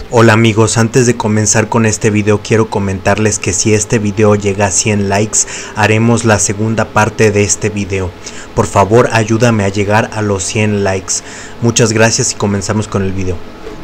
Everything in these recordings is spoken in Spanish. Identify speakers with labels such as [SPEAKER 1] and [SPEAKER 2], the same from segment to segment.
[SPEAKER 1] Hola amigos, antes de comenzar con este video quiero comentarles que si este video llega a 100 likes haremos la segunda parte de este video. Por favor ayúdame a llegar a los 100 likes. Muchas gracias y comenzamos con el video.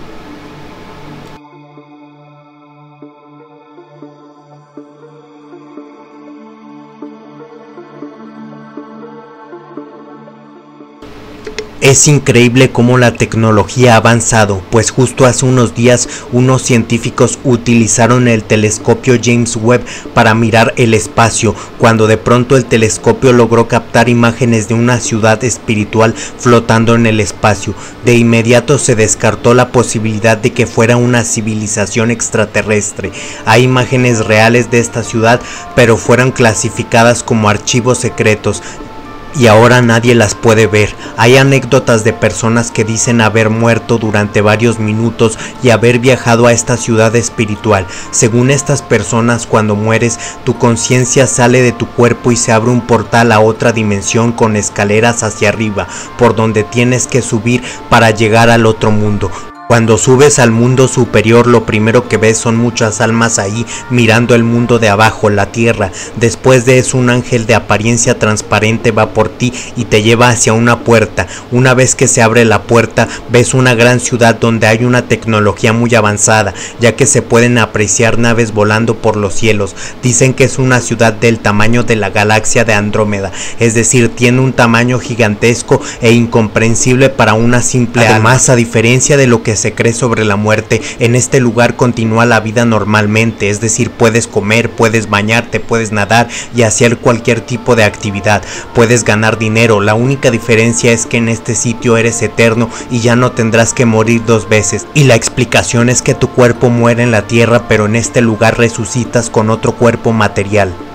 [SPEAKER 1] Es increíble cómo la tecnología ha avanzado, pues justo hace unos días unos científicos utilizaron el telescopio James Webb para mirar el espacio, cuando de pronto el telescopio logró captar imágenes de una ciudad espiritual flotando en el espacio. De inmediato se descartó la posibilidad de que fuera una civilización extraterrestre. Hay imágenes reales de esta ciudad, pero fueron clasificadas como archivos secretos y ahora nadie las puede ver. Hay anécdotas de personas que dicen haber muerto durante varios minutos y haber viajado a esta ciudad espiritual. Según estas personas, cuando mueres, tu conciencia sale de tu cuerpo y se abre un portal a otra dimensión con escaleras hacia arriba, por donde tienes que subir para llegar al otro mundo. Cuando subes al mundo superior, lo primero que ves son muchas almas ahí mirando el mundo de abajo, la tierra. Después de eso, un ángel de apariencia transparente va por ti y te lleva hacia una puerta. Una vez que se abre la puerta, ves una gran ciudad donde hay una tecnología muy avanzada, ya que se pueden apreciar naves volando por los cielos. Dicen que es una ciudad del tamaño de la galaxia de Andrómeda, es decir, tiene un tamaño gigantesco e incomprensible para una simple alma. Además, a diferencia de lo que se cree sobre la muerte, en este lugar continúa la vida normalmente, es decir, puedes comer, puedes bañarte, puedes nadar y hacer cualquier tipo de actividad, puedes ganar dinero. La única diferencia es que en este sitio eres eterno y ya no tendrás que morir dos veces, y la explicación es que tu cuerpo muere en la tierra, pero en este lugar resucitas con otro cuerpo material.